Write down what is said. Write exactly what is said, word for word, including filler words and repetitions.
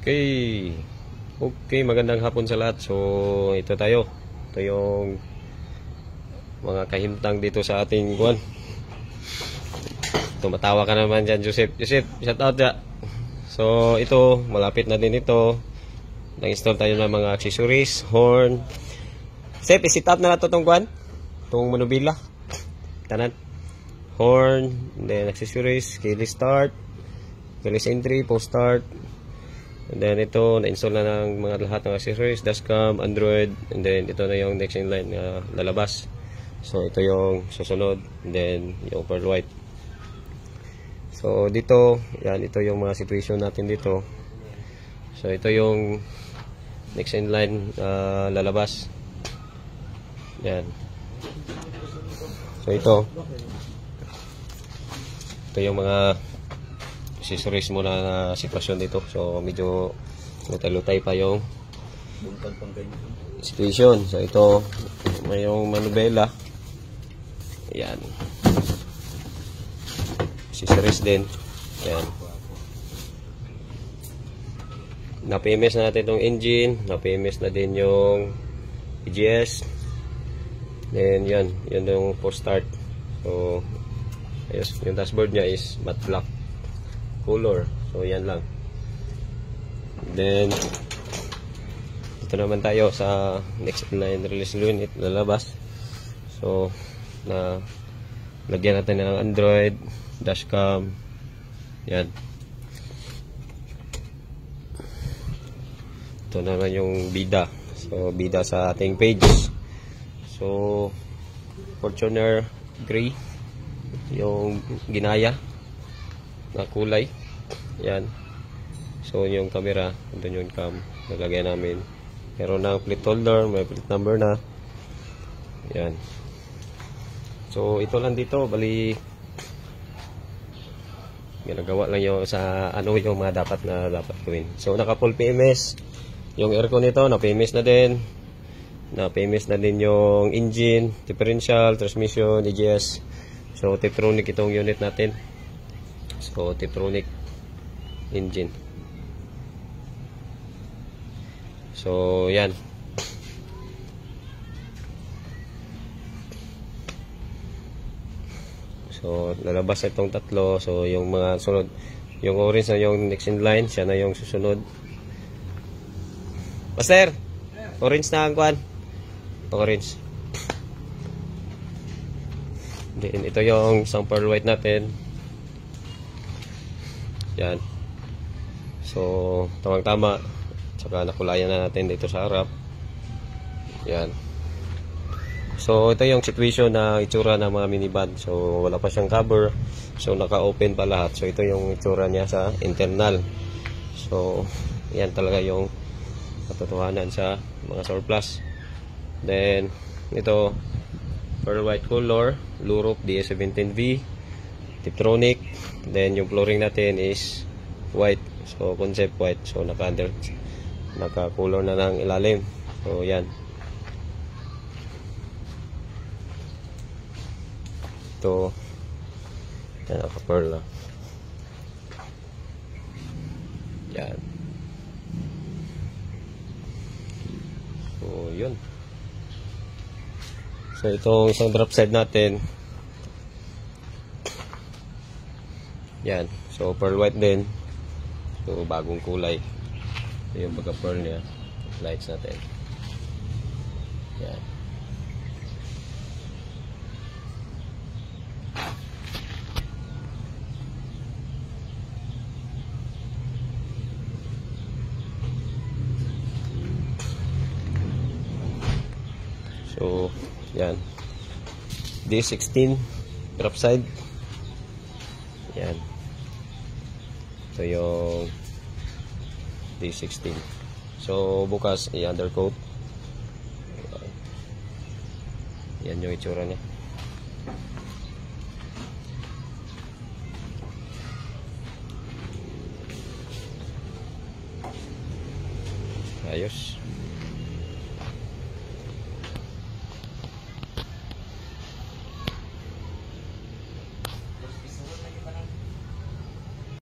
Okay. Okay, magandang hapon sa lahat. So, ito tayo. Ito yung mga kahimtang dito sa ating kuwan. Tumatawa ka naman dyan, Joseph. Joseph, shout out dyan. So, ito, malapit na din ito. Nag-install tayo ng mga accessories, horn. Joseph, isit up na nato itong kuwan. Itong manubila. Tanan. Horn, and then accessories, keyless start, keyless entry, post start. And then ito, na-install na ng mga lahat ng accessories, dashcam, Android, and then ito na yung next in line na lalabas. So ito yung susunod, and then yung pearl white. So dito, yan, ito yung mga situation natin dito. So ito yung next in line uh, lalabas. Yan. So ito, ito yung mga accessories muna na sitwasyon dito. So medyo lutay-lutay pa yung situation. So ito may yung manubela. Ayan, accessories din. Ayan, na-P M S na natin itong engine, na-P M S na din yung E G S. Then yan, yun yung post start. So ayos, yung dashboard nya is matte black color. So yan lang. Then ito naman tayo sa next line release unit lalabas. So na lagyan natin ng Android, dashcam. Yan. Ito naman yung bida. So bida sa ating page. So Fortuner gray yung ginaya na kulay. Yan. So yung camera, doon yung cam naglagay namin. Meron na plate holder, may plate number na. Yan. So ito lang dito, bali ginagawa lang yung sa ano yung mga dapat na dapat gawin. So naka full P M S yung aircon nito, na P M S na din. Na P M S na din yung engine, differential, transmission, E G S. So Tiptronic itong unit natin. So Tiptronic engine. So yan. So lalabas itong tatlo. So yung mga sunod, yung orange na yung next in line, siya na yung susunod. Master, orange na ang kwan. Orange. Then ito yung isang pearl white natin. Yan. So tamang tama. Saka nakulayan na natin dito sa harap. Yan. So ito yung situation na itsura ng mga minivan. So wala pa siyang cover. So naka-open pa lahat. So ito yung itsura niya sa internal. So yan talaga yung katotohanan sa mga surplus. Then ito pearl white color, Lurop D S seventeen V, Tiptronic. Then yung flooring natin is white. So concept white. So naka under, naka color na ng ilalim. So yan. Ito yan, naka pearl lang. Yan. So yun. So itong isang drop side natin. Yan. So pearl white din. So bagong kulay. Ito yung pagka pearl niya. Lights natin. Yan. So yan. D sixteen drop side. Yan. Ito yung D sixteen. So bukas i-undercoat. Yan yung itsura niya. Ayos.